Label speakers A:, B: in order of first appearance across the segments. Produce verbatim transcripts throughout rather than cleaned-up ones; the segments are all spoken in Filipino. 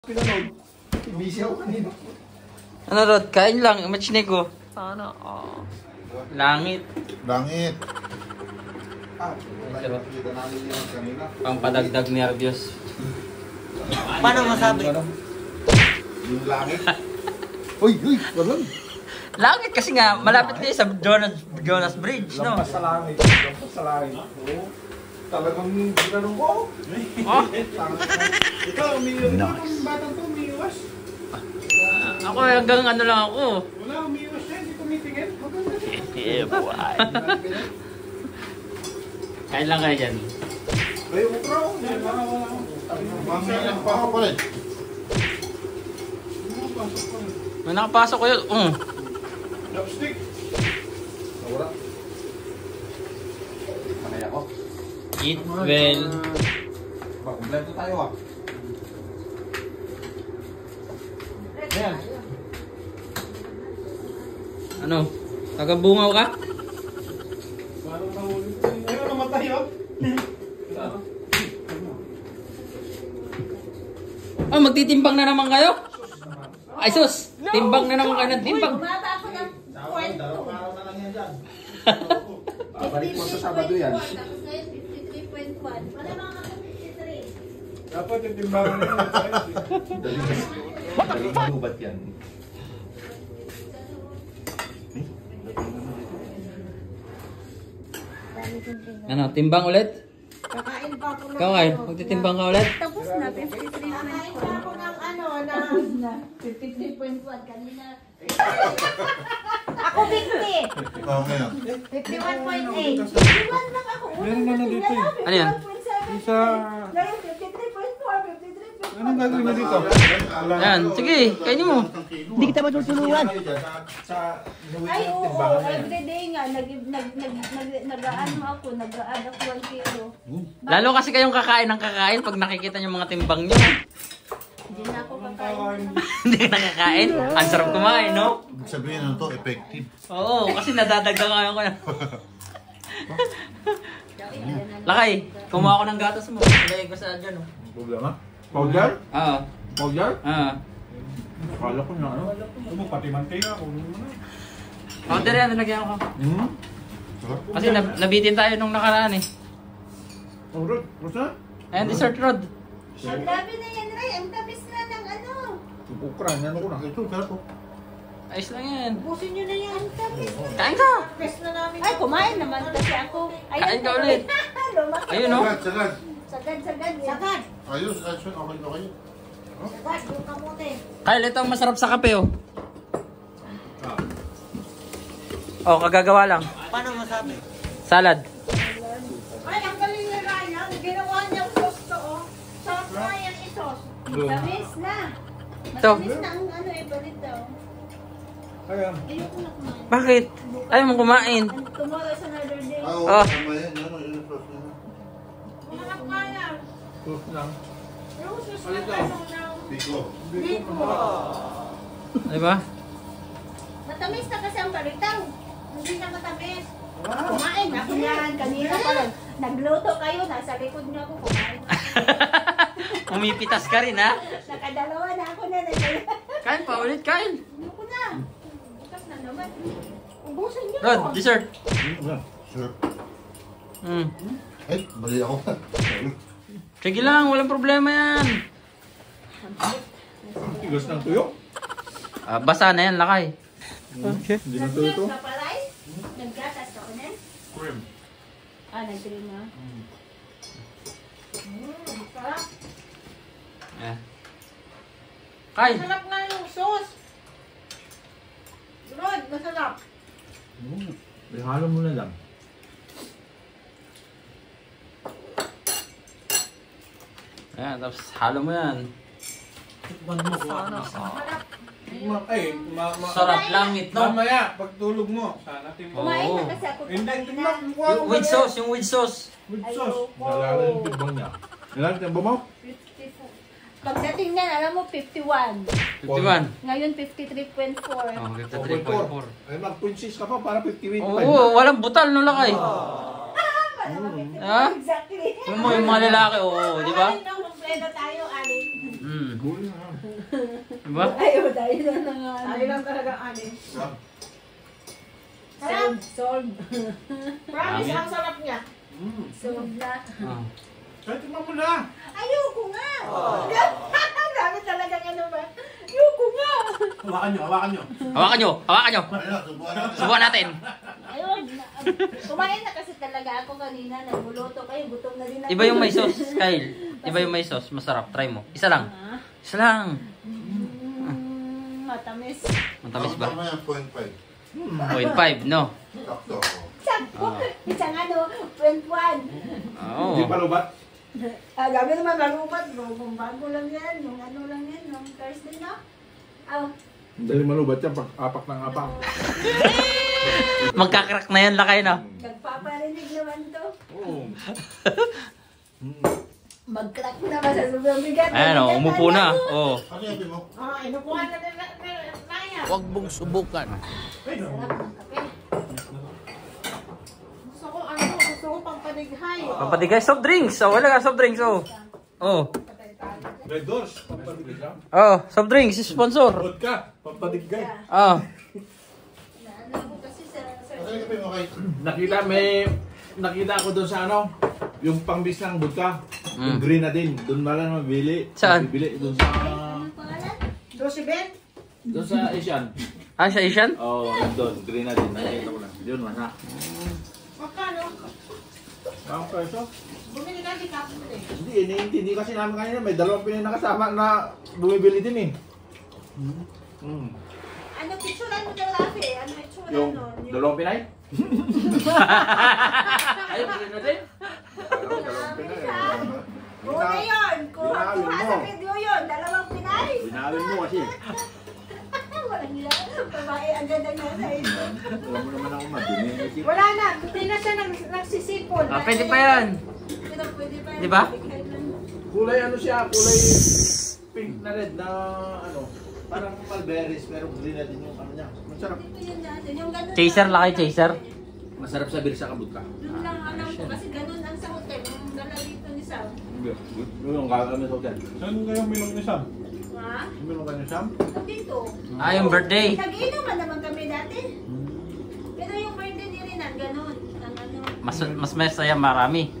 A: Pinanood. Busy ako kanina.
B: Ano Rod? Kain lang. Imagine ko. Sana. Oh. Langit.
A: Langit. Ah,
B: Diba?
A: kita namin yun kanina.
B: Pangpadagdag nervyos.
C: Paano masabi?
A: Yung langit. Uy, uy, walang.
B: Langit kasi nga, malapit kayo sa Jonas, Jonas Bridge, no?
A: Lampas sa langit. Lampas sa langit. Oo. Talagang ginanong ko.
B: Oh?
A: Ikaw, umiiwas. Nice. Batang to, umiiwas.
B: Ako hanggang ano lang ako.
A: Wala, umiiwas siya. Hindi tumitingin.
B: Yeah, boy. Kain lang kayo dyan.
A: Ay, ukra ko. Mamaya lang pa ako pala.
B: May nakapasok ko yun. Uh.
A: Chopstick. Wala. Manay ako.
B: Eat well.
A: Ba, kumpleto tayo ah.
B: Ayan. Ano? Tagabungaw ka?
A: Parang nahuli. Ayun, namatay oh.
B: Oh, magtitimbang na naman kayo? Ay sus! Timbang na naman kayo ng timbang.
D: Bumaba ako ng point two.
A: Araw na lang yan dyan. Babalik mo sa Sabado yan.
D: Tapos ngayon, fifty-three point one. Wala mga ako fifty-three.
A: Dapat yung timbangan na yun. Daling malubat yan.
B: Ano, timbang ulit?
D: Kakain pa ako ng
B: Ikaw ay,
D: ano,
B: magtitimbang ka ulit?
D: Tapos na, fifty-three point one. Kakain pa ako ng ano, na fifty-three point one. Kanina. Ako fifty.
A: Oo, ngayon.
D: fifty-one point eight. fifty-one lang ako.
A: Meron na na dito eh.
B: Ano yan?
A: Isa...
D: Ngayon, fifty-three point four, fifty-three point one.
A: Anong gagawin na dito?
B: Ayan, sige, kainin mo.
C: Hindi kita matutulungan.
A: Sa...
D: Ay, oo, everyday nga, nag, nag, nag, nag, nag-ano ako, nag-add ako one kilo.
B: Lalo kasi kayong kakain ng kakain pag nakikita niyo mga timbang niyo.
D: Hindi na ako kakain.
B: Hindi ka nakakain? Ang sarap kumain, no?
A: Ibig sabihin ano to, effective.
B: Oo, kasi nadadagdagan ko na. Lakay, kumuha ko ng gatas mo. Ilagay ko sa dyan, oh.
A: Problema? Powder?
B: Oo.
A: Powder?
B: Oo.
A: Akala ko na ano. Ito mo, pati mantika. Kunin mo na.
B: Powder yan, nilagyan ko.
A: Hmm?
B: Kasi nab nabitin tayo nung nakaraan eh.
A: Oh, Rod. What's that?
B: Ayan, dessert Rod.
D: Ang dami na yan, Ray. Ang tapis na ng ano.
A: Ukra, yan ako na. Ito, sarap po.
B: Ayos lang yan.
D: Busin nyo na yan. Ang tapis.
B: Kain ka!
D: Tapis na namin. Ay, kumain naman kasi ako.
B: Kain ka ulit.
D: Lumaki.
B: Ayun, no?
A: Sagad, sagad.
D: Sagad, sagad. Sagad.
A: Ayos, ayos. Okay, okay.
D: Sagad, yung kamote.
B: Kyle, ito ang masarap sa kape, oh. Oh, kagagawa lang.
C: Paano masabi?
B: Salad.
D: Ay, ang galing ni Ryan. Ginawa niyang sauce to, oh. Sauce na yan, isos. Tamis na.
B: Ito.
D: Matamis na ang ano, eh, balit daw.
A: Ayan.
D: Ayoko na kumain.
B: Bakit? Ayaw mo kumain.
D: And tomorrow is another day.
A: Oo,
B: Oh.
A: tama yan. Ano, yung sauce na yan.
D: Kumanak kaya.
A: Sauce lang.
D: Yung sauce na ano ng...
A: Biko.
D: Biko.
B: Diba?
D: Matamis na kasi ang balitaw. Hindi na matamis. Kumain ako yan. Kanina pa lang. Nagluto kayo. Nasa likod niyo ako. Kumain.
B: Umipitas ka rin, ha?
D: Nakadalawa na ako na.
B: Kain pa ulit, kain.
D: Ayoko na. Bukas na naman. Ubusin niyo.
B: Rod, dessert.
A: Sure.
B: Mm.
A: Ay, mali ako.
B: Sige lang, walang problema yan.
A: Tigas ng tuyo.
B: Ah, basa na yan, lakay.
A: Okay. Hindi na tuyo to.
D: Nag-gas ka pala eh? Nag-gatas ka ko nin?
A: Cream.
D: Ah, nag-cream na. Mm, sarap.
B: Yeah. Kain.
D: Masarap nga yung sauce. Rod, masarap.
A: Mm. Ihalo mo na lang.
B: Ayan, tapos halo mo yan.
D: Masarap.
A: Ma ay, ma ma
B: Sarap langit, no?
A: mamaya, pagtulog mo, sana timbang.
D: Kumain
B: Oo.
D: na kasi ako.
A: Hindi,
D: kanina.
A: timbang.
B: Yung with sauce, yung with sauce.
A: With
D: Ayoko.
A: sauce. Nalala yung timbang niya. Ilan timbang mo?
D: fifty-four. Pagdating niyan, alam mo, fifty-one.
B: fifty-one.
D: Ngayon, fifty-three point four.
B: Oh, fifty-three point four.
A: Ay, mag-point six ka pa para fifty-eight pa.
B: Oo, walang butal, no, lakay. Ha?
D: Exactly.
B: Yung mo, yung mga lalaki, oo, di ba?
D: Kumain ng kompleto tayo, Ali.
B: Mm.
A: Guli na.
B: Diba?
D: Ayaw, tayo na lang nga.
E: Tayo lang talaga anin.
A: Sarap.
E: Sarap.
D: Solve.
E: Promise,
B: Dami.
E: ang sarap niya.
D: Solve na.
B: Oh.
A: Kahit tingnan mo na.
D: Ayoko nga. Dami talaga ano ba? Ayoko nga.
A: Hawakan nyo, hawakan nyo.
B: Hawakan nyo! Hawakan nyo!
A: Ayun, subukan natin.
B: Subukan natin!
D: Ayun. Kumain na kasi talaga ako kanina. Nagbuluto kayo. Gutom na din ako.
B: Iba yung may sauce, Kyle. Iba yung may sauce. Masarap. Try mo. Isa lang.
D: Ah.
B: Isa lang.
D: Mm, matamis.
B: Matamis ba?
A: Tama yan, point five.
B: zero point five, no?
A: Sakto.
D: Sakto. Isang ano, point one.
B: Oo.
A: Hindi pa lubat.
D: Ah, gabi naman malupat. Bagong bago lang yan. Yung ano lang yan. Yung Thursday na. Ah,
A: Dali malubat yan, pag apak ng apak.
B: Magkakrak na yan lakay, no?
D: nagpaparinig naman to.
A: Oo.
D: Mag-crack na ba sa sobrang bigat?
B: Ayan, oh, umupo na. Oh.
A: Ano yung mo?
E: Ah, inupuan na nila. Naya.
B: Huwag mong subukan.
D: Sarap ng kape.
E: Gusto ko ano, gusto ko pang panighay.
B: Papatigay soft drinks. Oh, wala ka soft drinks. Oh. Oh.
A: Red Doors, pampadigay.
B: Oh, soft drinks. Sponsor.
A: Vodka, pampadigay.
B: Oh.
D: Naano ko kasi sa... sa
A: Ano yung kape mo kay?
F: Nakita may nakita ko doon sa ano, yung pangbis ng vodka. Yung
B: Mm.
F: green na din, doon ba lang mabili?
B: Saan?
F: Bibili doon sa
D: Anong pangalan?
E: Josie Ben?
F: doon sa Asian.
B: Ah, siya Asian?
F: Oh, doon green na din. Nakita ko lang. Doon wala.
E: Magkano?
F: Ang peso?
E: Bumili ka di kapit eh.
F: Hindi, hindi, hindi kasi namin kanina may dalawang Pinoy na kasama na bumibili din eh. Mm.
D: Ano picturean mo daw, Rafi? Ano itsura
F: Yung
D: nun? Yung-
F: dalawang Pinay? Ay, green na din.
A: Dalawang dalawang Pinay.
D: Una yun! Kung
F: Binawin
D: kuha
F: mo.
D: sa video yun, dalawang Pinay!
F: Binawin mo kasi.
D: Walang hila. Babae agad ang nasa ito.
F: Alam mo naman ako madumi. Kasi
E: Wala na, hindi na siya nag, nagsisipon.
B: Ah, pwede pa yan.
D: Pero pwede pa yun.
B: Di ba?
D: Bigay lang.
F: kulay ano siya, kulay pink na red na ano, parang mulberries pero green na din yung ano niya. Masarap.
D: Ito yun natin. Yung ganun
B: Chaser
D: lang-
B: laki, chaser.
F: Masarap sa birsa kabut ka.
D: Yun lang alam ko kasi ganun ang sa hotel. Yung dala dito ni Sam.
F: Yun yung gagawin sa hotel.
A: Saan kayong milong ni Sam?
D: Ha?
F: Meron ka niyo, Sam?
D: Dito.
B: Ah, yung birthday.
D: Nag-inuman naman kami dati. Pero yung birthday ni Rinan, ganun. Ang ano.
B: Mas mas masaya marami.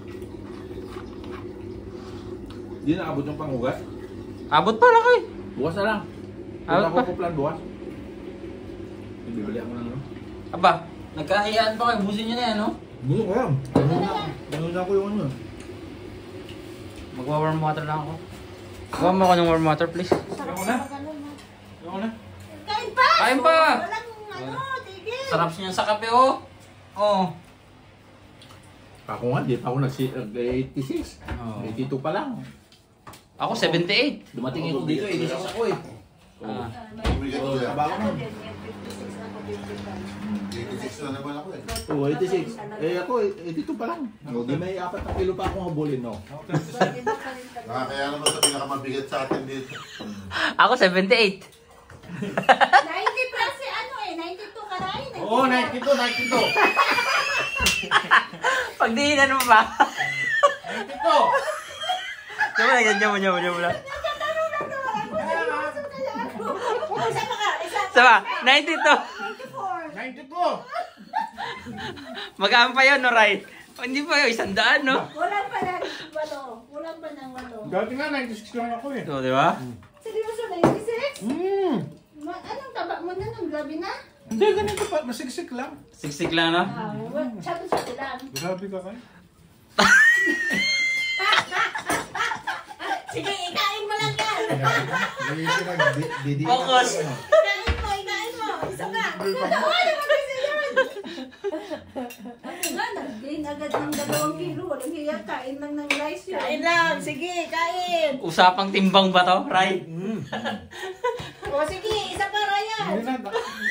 F: Hindi nakabot yung panghugas.
B: Abot pa laki.
F: Bukas na lang.
B: Abot
F: Kung
B: pa.
F: ako kuplan bukas. Bibili ako ng ano.
B: Aba, nagkahiyaan pa kayo. Busin nyo na yan, no?
F: Gusto ko yan. Ganun na ko yung ano.
B: Magwa-warm water lang ako. Gawa mo ako ng warm water, please.
D: Sarap
A: Ako na?
D: sa ganun. ha?
A: Ano na?
D: Kain pa!
B: Kain pa!
D: Walang ano, tigil.
B: Sarap niya sa kape, oh. Oh.
F: Ako nga, di pa ako nag-eighty-six.
B: Oh.
F: eighty-two pa lang.
B: Ako, seventy-eight.
F: Dumating ako dito, eighty-six ako eh.
B: Ah.
A: Bumigay ko yan.
F: Trabaho mo.
D: fifty-six na ako, fifty-five.
A: eighty-six na naman ako eh.
F: Oo, eighty-six. Eh ako, eighty-two pa lang. Di may apat na kilo pa akong habulin, no?
D: Iba pa rin talaga.
A: Nakakaya naman sa pinakamabigat sa atin dito.
B: Ako, seventy-eight.
D: ninety plus si ano eh, ninety-two ka rin.
A: Oo, ninety-two, ninety-two.
B: Pag diinan mo pa.
A: ninety-two.
B: Diyan mo na, diyan mo, diyan mo, diyan mo na.
D: Isa pa ka, isa pa.
B: Sama, ninety-two.
D: ninety-four.
A: ninety-two.
B: Magaan pa yun, no, Ray? Oh, hindi pa yun, isang daan, no?
D: Kulang pa ng walo. Kulang pa ng walo.
A: Dati nga, ninety-six lang ako eh.
B: So, di ba?
D: Seryoso, ninety-six?
A: Hmm.
D: Ma- anong taba mo na nung gabi na?
A: Hindi, ganito pa. Masiksik lang.
B: Siksik lang, no?
D: Ah, sabi-sabi lang.
A: Grabe ka kayo.
D: Sige, ikain mo lang yan.
B: Focus.
D: Ikain mo, ikain mo. Isa ka. Ay, naman kasi yun. Nga, nag-gain agad ng dalawang kilo. Walang hiya, kain lang ng rice yun.
E: Kain lang, sige, kain.
B: Usapang timbang ba to, Ray?
E: O sige, isa pa Ryan.
A: Hindi na.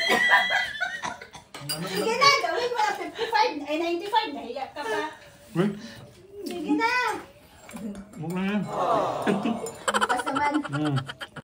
D: Sige na, gawin mo na fifty-five. Ay, ninety-five. Nahiya ka pa.
A: Uy,
D: Sige na.
A: huwag na yan.
D: Bukas naman.
A: Hmm.